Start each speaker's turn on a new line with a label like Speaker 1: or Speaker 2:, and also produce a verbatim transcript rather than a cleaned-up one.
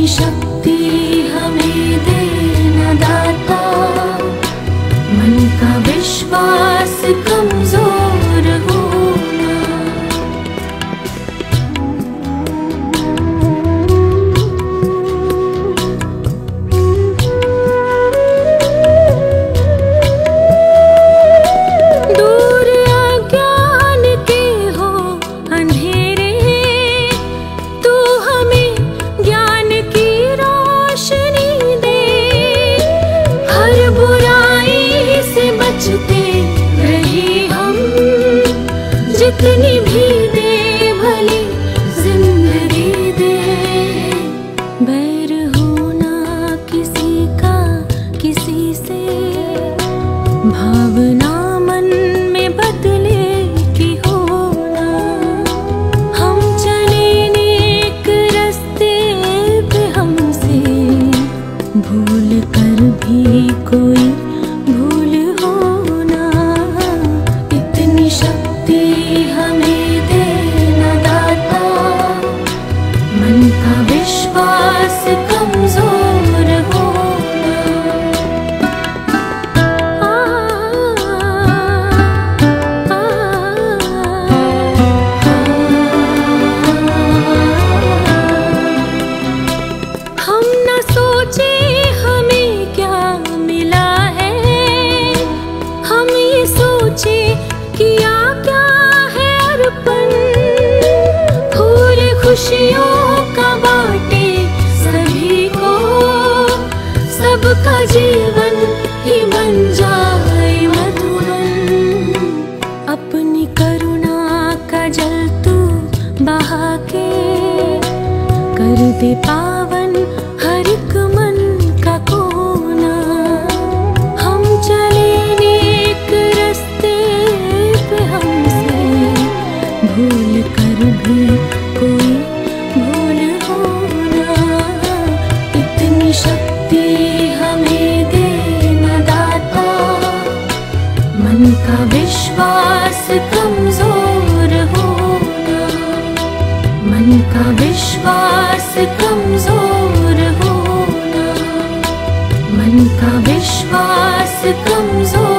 Speaker 1: इतनी शक्ति हमें देना दाता, मन का विश्वास कमजोर होना। दूर अज्ञान के हो अंधेरे, तू हमें ज्ञान की रोशनी दे। हर बुराई से बचते रहे हम, जितनी भी दे भली जिंदगी दे। बैर होना किसी का किसी से, भावना मन में बदले की होना। हम चले नेक रास्ते पे हमसे, भूल कर भी कोई भूल होना। इतनी शक्ति हमें देना दाता, मन का विश्वास कमजोर होना। आ, आ, हम न सोचे हमें क्या मिला है, हम ये सोचे किया क्या है अर्पण। फूल खुशियों का बाटे सभी को, सबका जीवन ही बन जाए मधुबन। अपनी करुणा का जल तू बहा के, कर दे पावन हर एक मन का कोना। हम चले नेक रास्ते पे हमसे, भूल कर भी कोई भूल होना। इतनी शक्ति हमें देना दाता, मन का विश्वास कमजोर होना। मन का विश्वास कमजोर होना, मन का विश्वास कमजोर